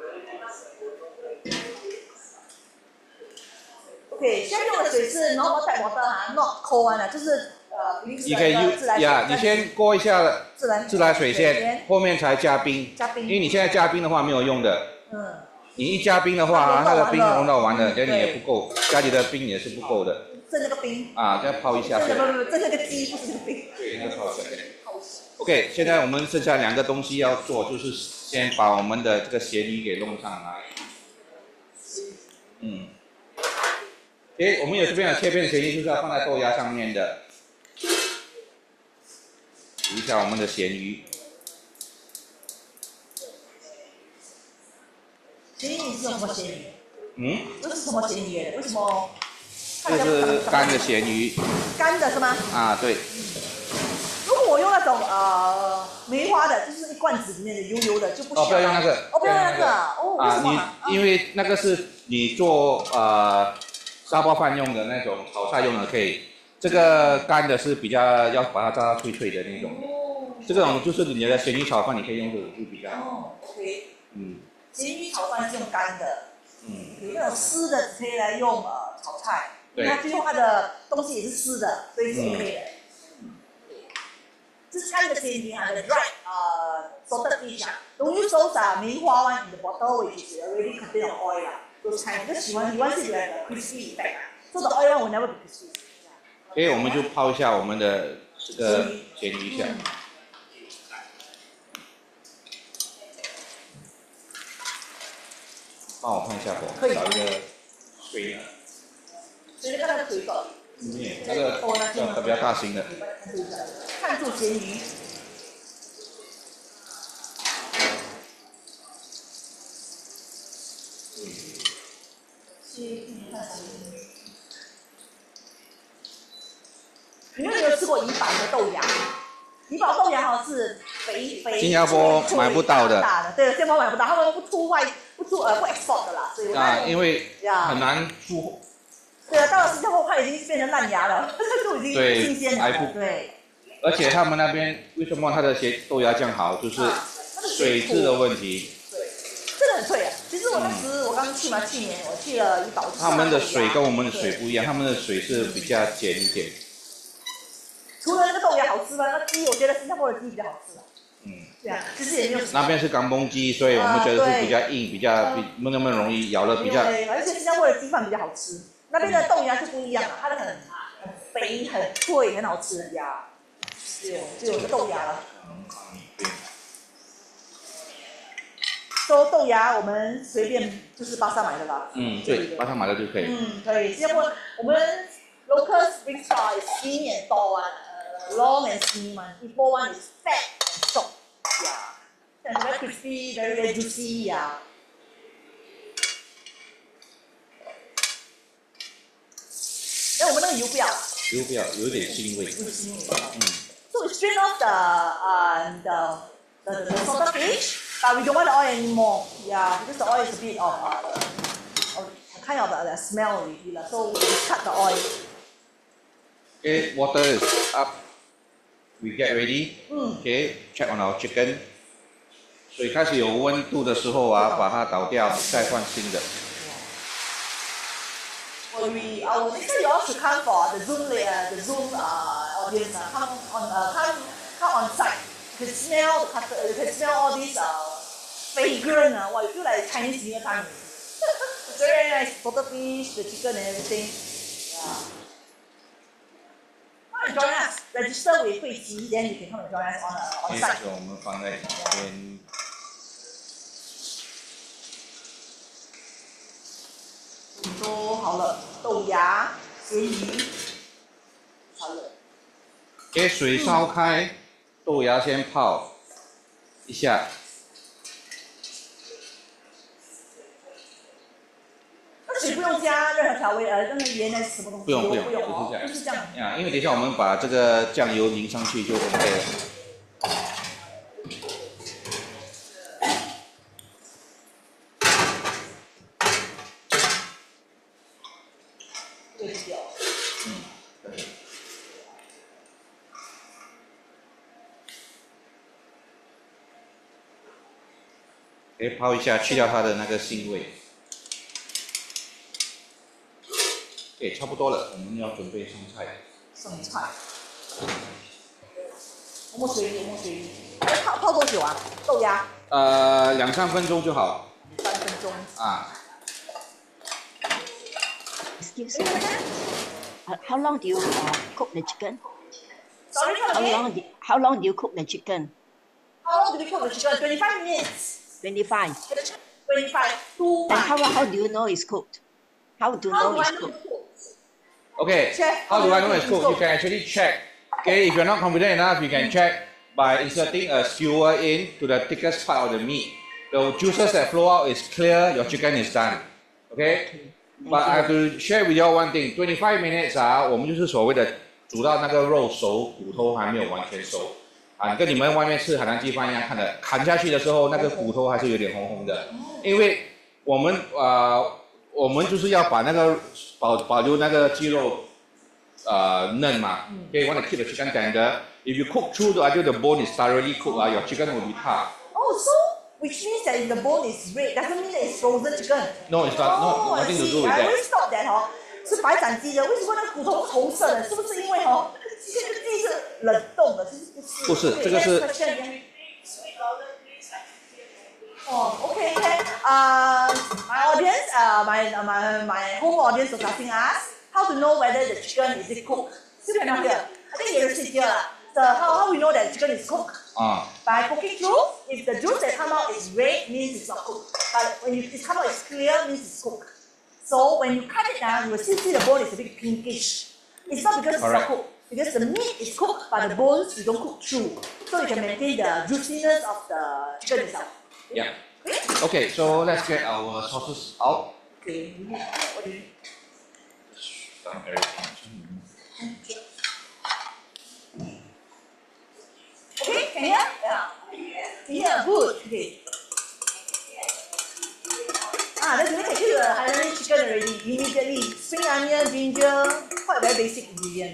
S2: OK， 现在用的水是 normal tap water 哈 ，not cold one 的，就是呃临时
S1: 你可以用
S2: 的自来水。
S1: 呀，你先过一下
S2: 自来
S1: 自来水先，后面才加冰。
S2: 加冰。
S1: 因为你现在加冰的话没有用的。
S2: 嗯。
S1: 你一加冰的话，它的冰融到完了，这你也不够，家里的冰也是不够的。
S2: 剩那个冰。
S1: 啊，再泡一下。
S2: 不不不，剩那个鸡不是那个冰。
S1: 对，那个泡水。OK， 现在我们剩下两个东西要做，就是先把我们的这个咸鱼给弄上来。嗯。诶，我们有这边的切片咸鱼，就是要放在豆芽上面的。煮一下我们的咸鱼。
S2: 咸鱼是用什么咸鱼？
S1: 嗯？
S2: 这是什么咸鱼？为什么？
S1: 这是干的咸鱼。
S2: 干的是吗？
S1: 啊，对。
S2: 如果我用那种呃梅花的，就是一罐子里面的油油的，就不需要。
S1: 哦，不要用那个。
S2: 哦，不要用那个。哦，为什么？
S1: 啊，你因为那个是你做呃沙包饭用的那种，炒菜用的可以。这个干的是比较要把它炸到脆脆的那种。哦。这种就是你的咸鱼炒饭，你可以用这种就比较好。
S2: 哦 ，OK。
S1: 嗯。
S2: 咸鱼炒饭是用干的。
S1: 嗯。
S2: 有那种湿的可以来用呃炒菜。
S1: 对。
S2: 它最后它的东西也是湿的，所以是 OK 的。这是干的咸鱼，它的 dry 呃 salted fish 啊。Don't use those 啊梅花 one in the bottle which is already contain of oil 啊。those kind 就喜欢喜欢是有 crispy effect 啊。So the oil one will never be crispy。
S1: 所以我们就泡一下我们的这个咸鱼一下。帮我看一下火，找一个水。
S2: 水的看那个水狗。
S1: 嗯，那个呃比较大型的。
S2: 看住咸鱼。你们有没有吃过怡宝的豆芽？怡宝豆芽好像是肥肥。
S1: 新加坡买不到的。
S2: 对，新加坡买不到，他们不出外不出呃不 export 的啦，所以。
S1: 啊，因为很难出。
S2: 对啊，到了新加坡，它已经变成烂芽了，都已经新鲜了。对。
S1: 而且他们那边为什么它的咸豆芽酱好，就是水质的问题。
S2: 对，真的很脆啊！其实我当时我刚去嘛，去年我去了怡保。
S1: 他们的水跟我们的水不一样，他们的水是比较碱一点。
S2: 除了那个豆芽好吃吗？那鸡我觉得新加坡的鸡比较好吃啊。嗯。对啊，其实也没有。
S1: 那边是港崩鸡，所以我们觉得是比较硬，比较比没那么容易咬了比较。
S2: 对，而且新加坡的鸡饭比较好吃，那边的豆芽就不一样了，它的很很肥、很脆、很好吃的芽。只有只有豆芽了。说豆芽我们随便就是巴萨买的吧。
S1: 嗯，对，巴萨买的就可以。
S2: 嗯，可以。新加坡我们 local spring style is skinny and tall one, uh, long and skinny one. Ipoh one is fat and soft. Yeah, and very crispy, very very juicy. Yeah. 哎，我们那个油不要了。
S1: 油不要，有点腥味。
S2: 有腥味。嗯。So we strain off the uh the the the salted fish, but we don't want the oil anymore. Yeah, because the oil is a bit of uh, of kind of the smell already, so we cut the oil.
S1: Okay, water is up. We get ready. Okay, check on our chicken. 水开始有温度的时候啊，把它倒掉，再换新的。
S2: Well, we our next time you all should come for the Zoom uh, the Zoom uh, audience. Uh, come on, uh, come come on site. You can smell the cutter. You can smell all these uh, fragrant. Uh, wow, you feel like Chinese New Year time. It's very nice. Salted fish, the chicken, and everything. Yeah. Come and join us. register with 会籍，then you can come and join us on on site。
S1: 我们放在这边。
S2: 都好了，豆芽、咸鱼，好了。
S1: 给水烧开，豆芽先泡一下。
S2: 水不用加任何调味，呃，任何盐还是什么东西？
S1: 不用不用，
S2: 不用
S1: 哦，
S2: 就是这样。
S1: 呀，因为等一下我们把这个酱油淋上去就 OK 了。
S2: 对掉。嗯。
S1: 可以泡一下，去掉它的那个腥味。 对，差不多了，我们要准备上菜。
S2: 上菜。我们水鱼，我们水鱼。泡泡多久啊？豆芽？
S1: 呃，两三分钟就好。
S2: 三分钟。
S1: 啊。
S3: Excuse me. Uh, how long do you uh, cook the chicken?
S2: Sorry,
S3: how long? Do, how long do you cook the chicken?
S2: How long do we cook the chicken? Twenty-five minutes.
S3: Twenty-five.
S2: Twenty-five. Two.
S3: And how how do you know it's cooked? How do you know it's cooked?
S1: Okay,
S2: check
S1: how do I know it's cooked? You can actually check. Okay, if you're not confident enough, you can check by inserting a skewer in to the thickest part of the meat. The juices that flow out is clear, your chicken is done. Okay? But I have to share with you all one thing. twenty-five minutes 啊，我们就是所谓的煮到那个肉熟，骨头还没有完全熟。啊，跟你们外面吃海南鸡饭一样，看的砍下去的时候，那个骨头还是有点红红的，因为我们呃。 我们就是要把那个保保留那个鸡肉，呃嫩嘛。Okay, want to keep the chicken tender. If you cook through the until the bone is thoroughly cooked, uh, your chicken will be tough.
S2: Oh, so which means that if the bone is red, doesn't mean that it's frozen chicken.
S1: No, it's not. No,
S2: Oh,
S1: nothing to
S2: I
S1: do
S2: see.
S1: with
S2: I
S1: that.
S2: always thought that 哦，是白斩鸡的，为什么那个骨头是红色的？是不是因为哦，这个鸡是冷冻的？其实不是。
S1: 不是，这个是。
S2: Oh, okay, okay. Uh, my audience, uh, my, uh, my my home audience was asking us how to know whether the chicken is it cooked. Still cannot hear. I think you see here. So how, how we know that the chicken is cooked?
S1: Uh.
S2: By cooking through. If the juice that come out is red, means it's not cooked. But when you, it come out is clear, means it's cooked. So when you cut it down, you will still see the bone is a bit pinkish. It's not because it's
S1: Correct.
S2: not cooked. Because the meat is cooked, but the bones you don't cook through. So you can maintain the juiciness of the chicken itself.
S1: Yeah. Okay, so let's get our sauces out.
S2: Okay. What do you need?
S1: Dump everything.
S2: Okay, can you hear? Yeah. Can you hear? Good. Okay. Ah, that's when I cook the Hainanese chicken already. Immediately, spring onion, ginger, quite very basic ingredient.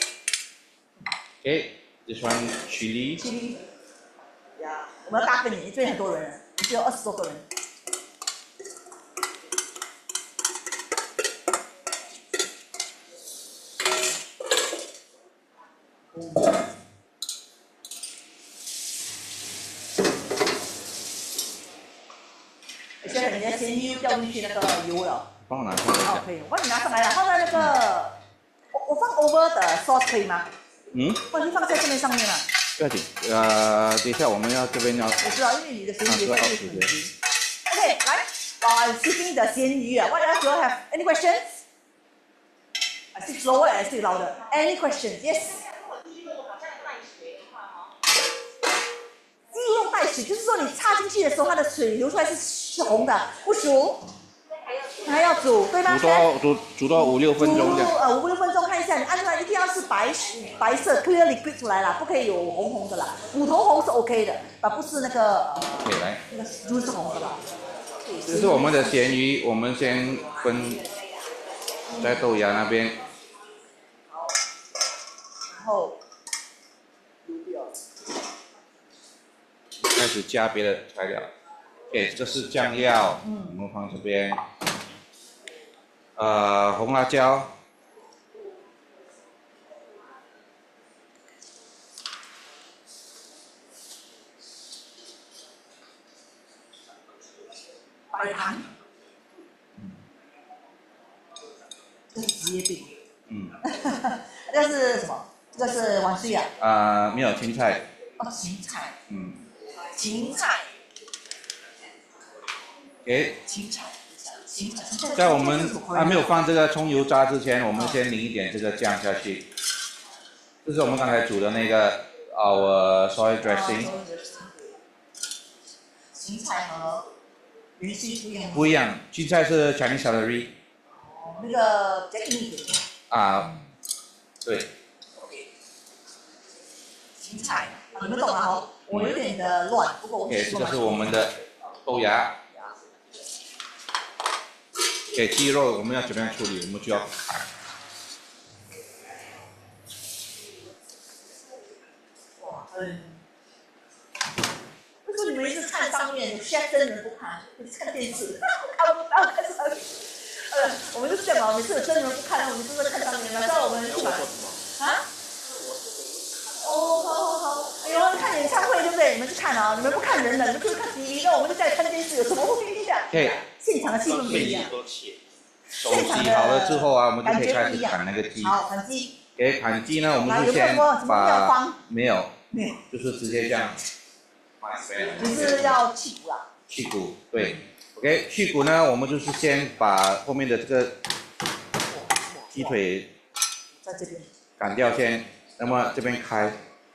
S1: Okay, this one chili.
S2: Chili. Yeah. 我们要大份一点，这边很多人，只有二十多个人。现在人家咸鱼掉进去那个油了。
S1: 帮我拿上来一
S2: 哦，
S1: 下。
S2: 可以，我帮你拿上来了，放在那个，我我放 over 的 sauce 可以吗？
S1: 嗯？
S2: 放就放在这边上面了。
S1: 不要紧，呃，等一下我们要这边要。
S2: 我知道，因为你的咸鱼在这里。
S1: 啊，是
S2: OK，来，while I'm sipping the 咸鱼啊 ，What else do you have? Any questions? I speak slower and I speak louder. Any questions? Yes. 鸡肉带水，就是说你插进去的时候，它的水流出来是红的，不熟。还要煮，对吗？
S1: 煮多煮煮多五六分钟这样。
S2: 呃，五六分钟看一下，你按出来一定要是白白色 clear liquid 出来啦，不可以有红红的啦。骨头红是 OK 的，而不是那个。
S1: 可以来。
S2: 那个猪是红的吧？
S1: 这是我们的咸鱼，我们先分在豆芽那边。
S2: 然后。
S1: 开始加别的材料。OK， 这是酱料，嗯，我们放这边。呃，红辣椒。
S2: 白糖。这是职业病。
S1: 嗯。
S2: 这是什么？ 这个是晚睡啊？
S1: 啊、没有芹菜。
S2: 哦，芹菜。
S1: 嗯。
S2: 芹菜。
S1: 诶。
S2: 芹菜。芹菜。
S1: 在我们还没有放这个葱油渣之前，我们先淋一点这个酱下去。这是我们刚才煮的那个 our soy dressing。
S2: 芹菜和鱼须不一样。
S1: 不一样，芹菜是 Chinese celery。
S2: 哦，那个比较硬一点。
S1: 啊，对。
S2: OK。芹菜，你们懂了哈？我有点的乱，不过我。
S1: OK， 这个是我们的豆芽。给鸡肉我们要怎么样处理？我们就要砍。
S2: 哇，嗯。为什么你们一直看上面，现在真人不看，看电视，看不到看上面。呃，我们就是这样嘛，每次有真人不看，我们就是看上面，然后我们去买。啊？哦，好好好。哎呦，看演唱会对不对？你们去看啊，你们不看人的，你们就是看 T V， 那我们就在看电视，有什么不一样？
S1: 对。
S2: 现场的气氛不一样。
S1: 手洗好了之后啊，我们就可以开始砍那个鸡。
S2: 好，砍鸡。
S1: 给砍鸡呢，我们就先把没有，没有，就是直接这样。
S2: 就是要去骨啊。
S1: 去骨，对。OK， 去骨呢，我们就是先把后面的这个鸡腿
S2: 在这边
S1: 砍掉先，那么这边开，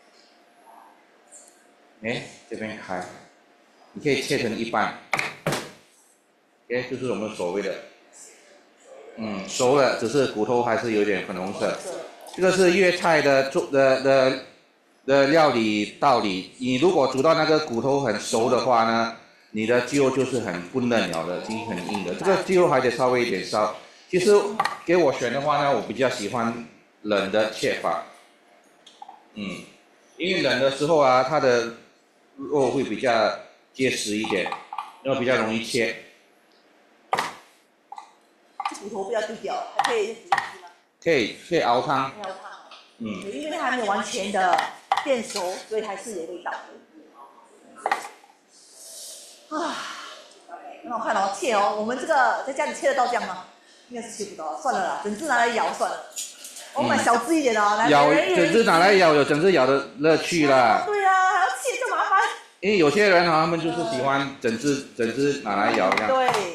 S1: 哎，这边开，你可以切成一半。OK， 就是我们所谓的。嗯，熟了，只是骨头还是有点粉红色。这个是粤菜的做的的的料理道理。你如果煮到那个骨头很熟的话呢，你的鸡肉就是很不嫩了的，鸡很硬的。这个鸡肉还得稍微一点烧。其实给我选的话呢，我比较喜欢冷的切法。嗯，因为冷的时候啊，它的肉会比较结实一点，然后比较容易切。
S2: 骨头不要丢掉，还可以煮鸡吗？
S1: 可以，可以熬汤。
S2: 熬汤。
S1: 嗯。
S2: 因为它还没有完全的变熟，所以还是有味道。啊，很好看哦，切哦。我们这个在家里切得到这样吗？应该是切不到，算了啦，整只拿来咬算了。我买小只一点的哦，
S1: 咬整只拿来咬有整只咬的乐趣啦。
S2: 对啊，还要切就麻烦。
S1: 因为有些人啊，他们就是喜欢整只整只拿来咬这样。
S2: 对。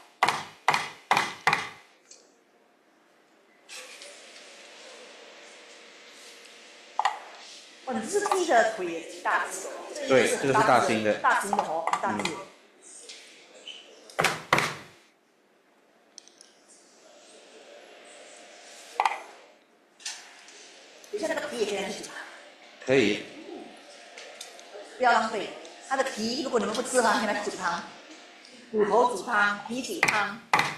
S2: 哇，你这是鸡的腿也挺大只的。
S1: 对，这个是大型的。
S2: 大型的哦，大只。等一下那个皮也可以拿去煮。
S1: 可以。
S2: 不要浪费，它的皮如果你们不吃的话，可以拿去煮汤。骨头煮汤，皮煮汤。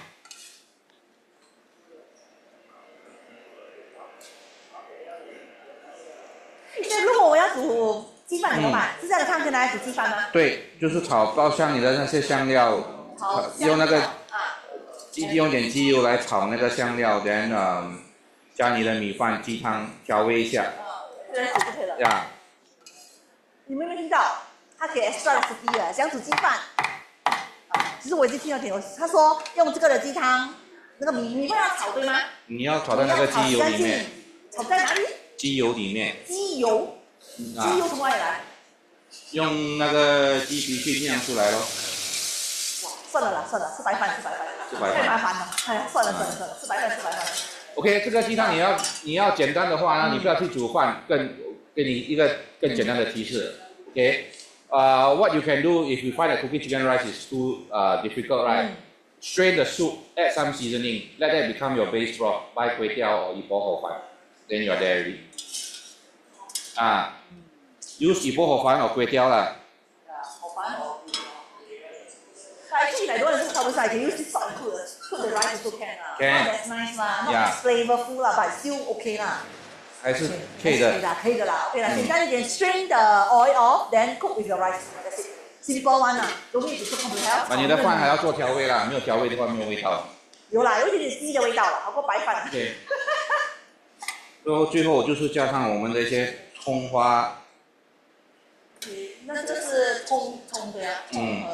S2: 那如果我要煮鸡饭怎么办？是这样的汤可以拿来煮鸡饭吗？
S1: 对，就是炒爆香你的那些香料，用那个用点鸡油来炒那个香料，然后、呃、加你的米饭、鸡汤调味一下。
S2: 这样煮就可以了。
S1: 呀。
S2: 你们有没有听到？他给 extra 是低了，想煮鸡饭。啊，其实我已经听到挺多，他说用这个的鸡汤，那个米米饭要炒对吗？
S1: 你要炒在那个鸡油里面。
S2: 炒在哪里？
S1: 鸡油里面。
S2: 鸡油。鸡油从哪里来？
S1: 用那个鸡皮去酿出来咯。
S2: 哇，算了啦，算了，吃白饭，吃白饭，
S1: 吃白饭。
S2: 太麻烦了，哎呀，算了算了算了，吃白饭，吃白饭。
S1: OK， 这个鸡汤你要你要简单的话呢，你不要去煮饭，更给你一个更简单的提示。OK， 呃、uh, ，what you can do if you find that cooking chicken rice is too uh, difficult, right? Strain the soup, add some seasoning, let that become your base broth. Buy kway teow or Ipoh hor fun, then you are there already. 啊 ，use Ipoh hor fun or kway teow 啦。
S2: 好烦哦。Actually, like the one that's covered, I can use this salt and cook the cook the rice also can 啦。
S1: Can.
S2: That's nice 啦 ，not as flavorful 啦 ，but still OK 啦。
S1: 还是可以的。
S2: 可以的，可以的啦。OK 啦，简单一点 ，strain the oil off, then cook with the rice. That's it. Simple one 啦，容易煮出很好。
S1: 那你的饭还要做调味啦，没有调味的话没有味道。
S2: 有啦，有一点点鸡的味道了，好过白饭。
S1: 对。然后最后就是加上我们的一些葱花。
S2: 那这是葱葱的呀。
S1: 嗯。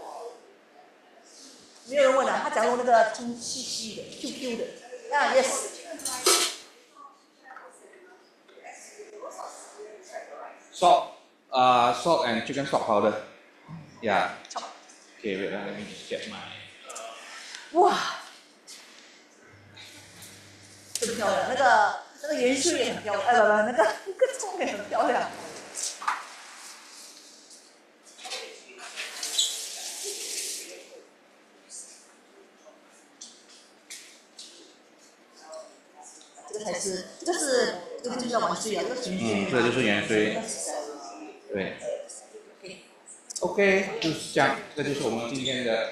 S2: 没有人问啊，他讲用那个葱细细的、Q Q 的。啊 ，yes。
S1: salt, uh, salt and chicken stock powder. Yeah. Okay, wait, let me just get my.
S2: 哇，很漂亮，那个那个盐水也很漂亮，哎不不，那个那个葱也很漂亮。这个才是，这个是这个就叫完水啊，这个是盐水。
S1: 嗯，这就是盐水。对。OK， 就是这样，这就是我们今天的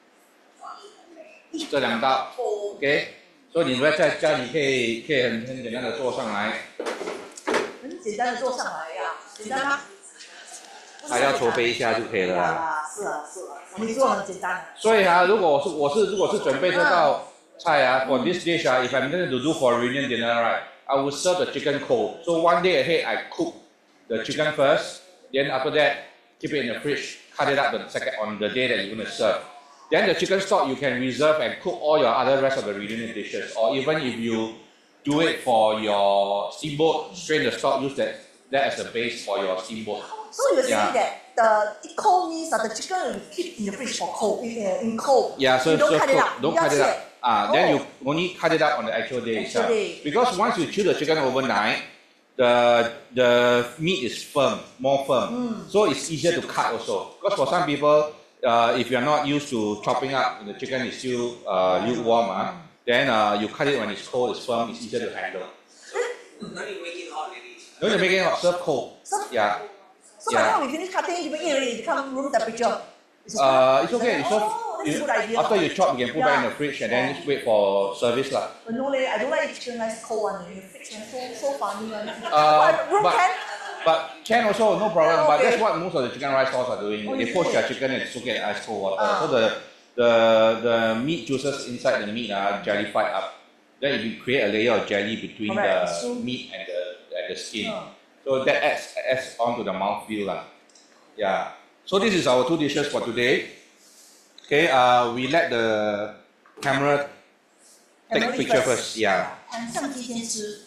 S1: 这两道。OK， 所以你们在家里可以可以很很简单的做上来。
S2: 很简单的做上来呀，简单吗？
S1: 还要筹备一下就可以了啦。
S2: 是啊是啊，你做很简单。
S1: 所以啊，如果我是我是如果是准备这道菜啊 ，for this dish 啊 ，if I'm going to do for reunion dinner right, I will serve the chicken cold. So one day ahead, I cook the chicken first. Then after that, keep it in the fridge. Cut it up the second on the day that you're going to serve. Then the chicken stock you can reserve and cook all your other rest of the reunion dishes. Or even if you do it for your steamboat, strain the stock, use that that as a base for your steamboat.
S2: So you're saying yeah. that the cold means that the chicken will keep in the fridge for cold, in, uh, in cold.
S1: Yeah, so,
S2: you don't
S1: so
S2: cut
S1: cook,
S2: it up.
S1: don't
S2: you
S1: cut it up. Ah,
S2: oh.
S1: Then you only cut it up on the actual day
S2: actual
S1: itself.
S2: Day.
S1: Because once you chew the chicken overnight, the the meat is firm, more firm. Mm. So it's easier to cut also. Because for some people, uh, if you're not used to chopping up, the chicken is still uh, lukewarm, uh, then uh, you cut it when it's cold, it's firm, it's easier to handle. No need to make it hot. No need to make it hot, serve cold. Yeah.
S2: So yeah. By the time we finish cutting, you make it ready, it become room temperature.
S1: It's okay. Uh, it's okay.
S2: Oh,
S1: so
S2: that's
S1: you,
S2: a good idea.
S1: After you chop, you can put yeah. back in the fridge and then just wait for service lah.
S2: But no, I don't like chicken rice cold one. You fix one so so funny one.
S1: Uh,
S2: room
S1: but,
S2: can.
S1: But can also no problem.
S2: Yeah, okay.
S1: But that's what most of the chicken rice stalls are doing.
S2: Oh,
S1: they poach their chicken and soak it in ice cold water.
S2: Uh.
S1: So the the the meat juices inside the meat are jellified up. Then you create a layer of jelly between right. the so, meat and the and the skin. Uh. So that adds adds onto the mouthfeel lah. Yeah. So this is our two dishes for today. Okay. Uh, we let the camera take camera picture first. first. Yeah.
S2: 相机先吃。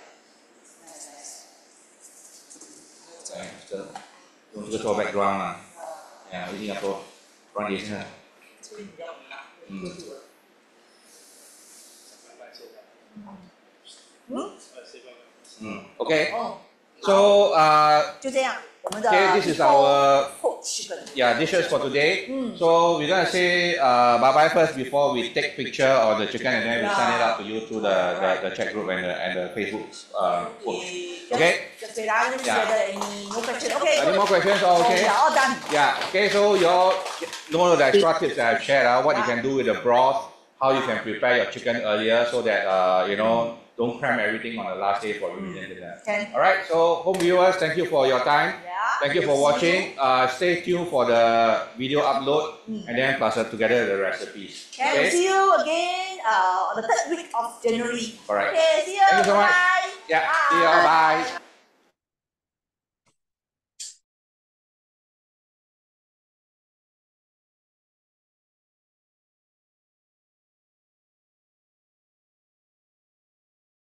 S1: 用这个做 background 啊，哎呀，一定要做 background 也是。嗯。嗯。嗯 ，OK。So 啊，
S2: 就这样，我们的
S1: Okay, this is our
S2: poached chicken.
S1: Yeah, dishes for today.
S2: Mm.
S1: So we're gonna say uh, bye bye first before we take picture of the chicken and then we send it out to you through the, the, the chat group and the, and the Facebook uh, post. Okay?
S2: Just wait, I don't yeah. any more questions. Okay.
S1: Any more questions? Oh, okay.
S2: Oh, yeah, all done.
S1: Yeah. Okay. So you all know the extra tips that I've shared. Uh, what yeah. you can do with the broth, how you can prepare your chicken earlier so that uh, you know. Don't cram everything on the last day for reunion dinner. Okay. All right. So, home viewers, thank you for your time.
S2: Yeah.
S1: Thank you for watching. Uh, stay tuned for the video upload mm. and then plus uh, together the recipes.
S2: Okay. okay. We'll see you again uh, on the third week of January.
S1: All right.
S2: Okay. See you.
S1: Thank you so
S2: bye.
S1: much. Yeah. Bye. See you. Bye.